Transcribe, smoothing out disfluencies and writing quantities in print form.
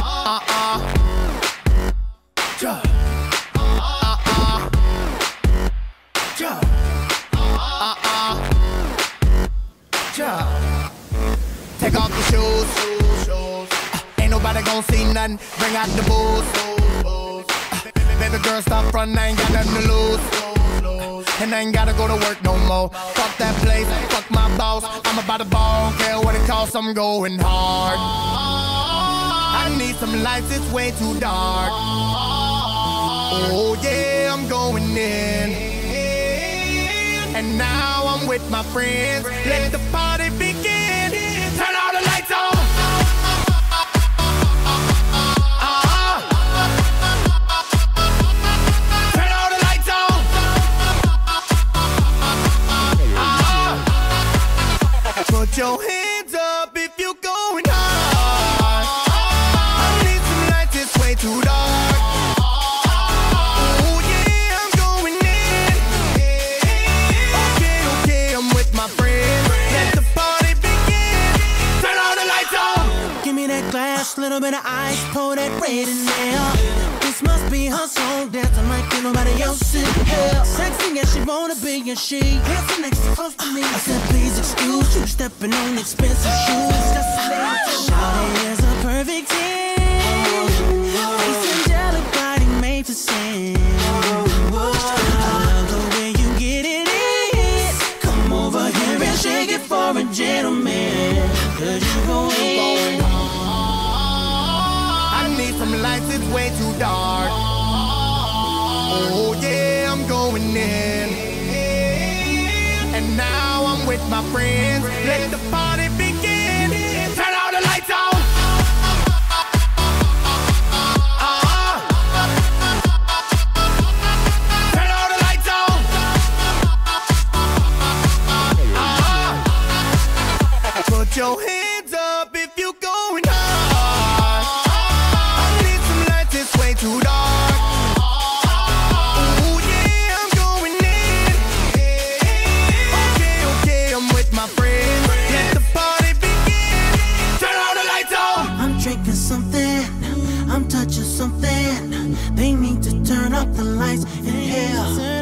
Take off the shoes. Ain't nobody gon' see nothing. Bring out the booze. Baby girl, stop frontin', I ain't got nothing to lose. And I ain't gotta go to work no more. Fuck that place, fuck my boss. I'm about to ball, don't care what it costs, I'm going hard. I need some lights, it's way too dark. Oh yeah, I'm going in. And now I'm with my friends. Let the party begin. Turn all the lights on. Turn all the lights on. Put your hands up if you're going hard. I need some lights, it's way too dark. Oh yeah, I'm going in. Okay, I'm with my friends. Let the party begin. Turn all the lights on. Give me that glass, little bit of ice, pour that red in there. This must be her song, dancing like ain't nobody else in here. Sexy as she wanna be, and she dancing next to close to me. I said, please excuse you, stepping on expensive shoes. Shawty is a perfect 10. Face angelic, body made to sin. I love the way you get it in. Come over here and shake it for a gentleman. Cause you go in. I need some lights, it's way too dark. Oh yeah, I'm going in. And now I'm with my friends. Let the party begin. Turn all the lights on. Turn all the lights on. Put your hands up if you're going hard. I need some lights, it's way too dark. Oh yeah, I'm going in. Okay, I'm with my friends. Let the party begin. Turn all the lights on. I'm drinking something, I'm touching something. They need to turn up the lights in here.